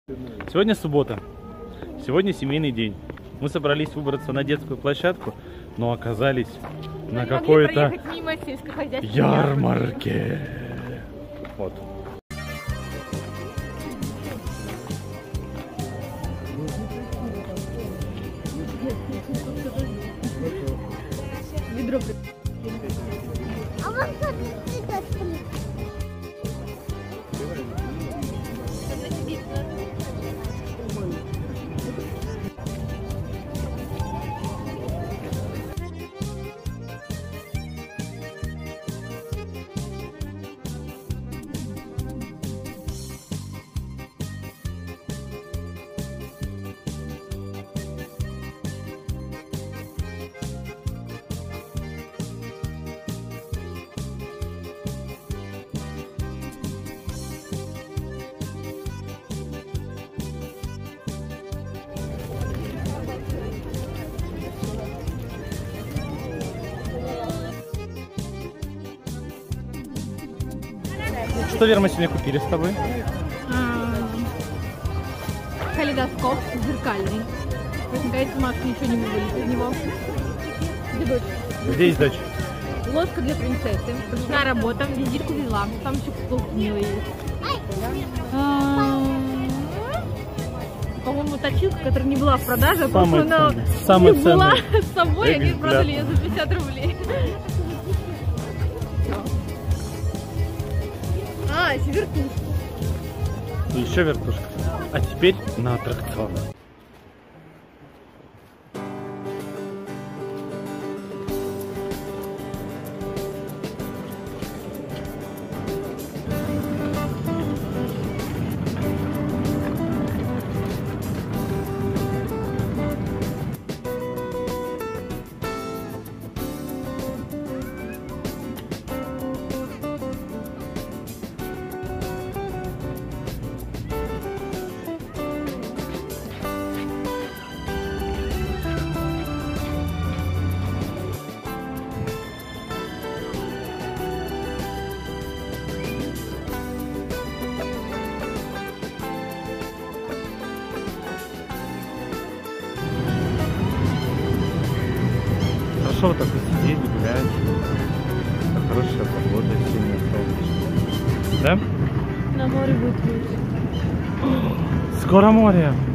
Сегодня суббота. Сегодня семейный день. Мы собрались выбраться на детскую площадку, но оказались на какой-то ярмарке. Вот. Ведро. А вот что Что, Вера, мы сегодня купили с тобой? Калейдоскоп зеркальный. Кажется, Макс ничего не вылезет из него. Где дочь? Где есть дочь? Ложка для принцессы. Ручная работа. Визитку взяла. Там еще куколки милые есть. По-моему, точилка, которая не была в продаже, а просто она была с собой, они продали ее за 50 рублей. Вертушка. Еще вертушка. А теперь на аттракцион. Хорошо вот так сидеть, гулять. Хорошая погода, сильно солнечно. Да? На море будет лучше. Скоро море.